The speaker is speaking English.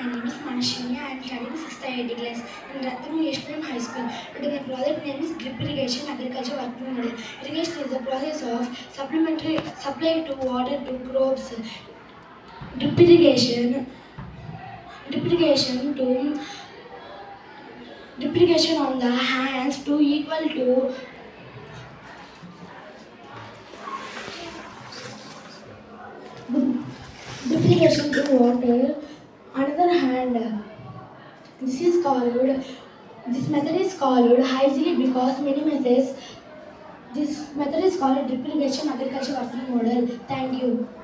my name is Manaswini. I am studying 6th IIT class in Ratnam High School. Today my project name is drip irrigation agriculture working model. Irrigation is the process of supplementary supply to water to crops. Drip irrigation, drip irrigation on the hands to equal to drip irrigation to water. Another hand. This method is called hygienic because this method is called drip irrigation agriculture working model. Thank you.